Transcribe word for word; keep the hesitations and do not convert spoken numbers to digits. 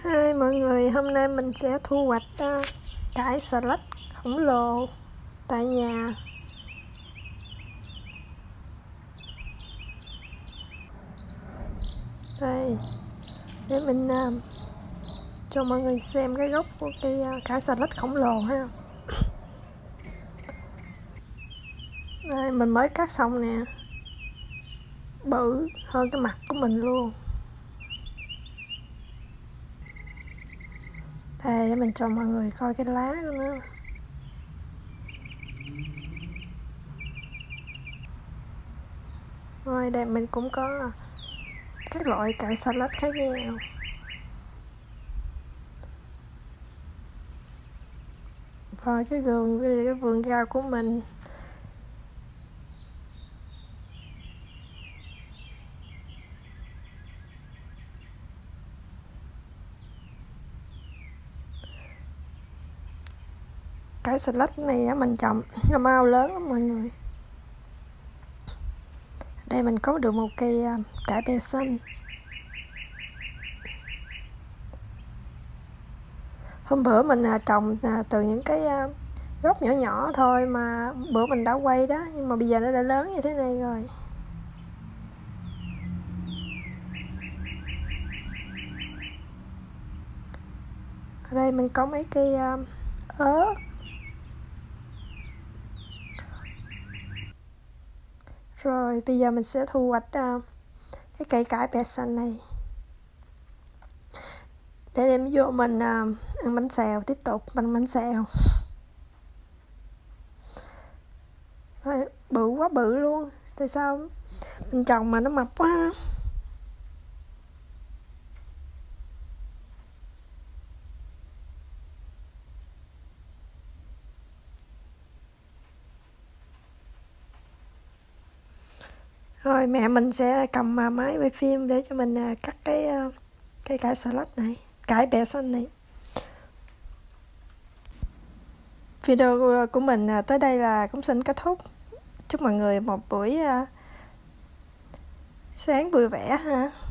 Hi mọi người, hôm nay mình sẽ thu hoạch uh, cải xà lách khổng lồ tại nhà. Đây, để mình uh, cho mọi người xem cái gốc của cây uh, cải xà lách khổng lồ ha. Đây, mình mới cắt xong nè, bự hơn cái mặt của mình luôn. Đây, để mình cho mọi người coi cái lá của nó. Ngoài đây mình cũng có các loại cải xà lách khác nhau. Và cái vườn cái vườn rau của mình cải xà lách này mình trồng nó mau lớn lắm mọi người. Đây mình có được một cây cải bẹ xanh. Hôm bữa mình trồng từ những cái gốc nhỏ nhỏ thôi mà bữa mình đã quay đó, nhưng mà bây giờ nó đã lớn như thế này rồi. Ở đây mình có mấy cây ớt. Rồi bây giờ mình sẽ thu hoạch cái cây cải bẹ xanh này để đem vô mình ăn bánh xèo, tiếp tục bánh bánh xèo. Rồi, bự quá bự luôn, tại sao mình trồng mà nó mập quá. Rồi mẹ mình sẽ cầm máy quay phim để cho mình cắt cái cây cải xà lách này, cải bẹ xanh này. Video của mình tới đây là cũng xin kết thúc. Chúc mọi người một buổi sáng vui vẻ ha.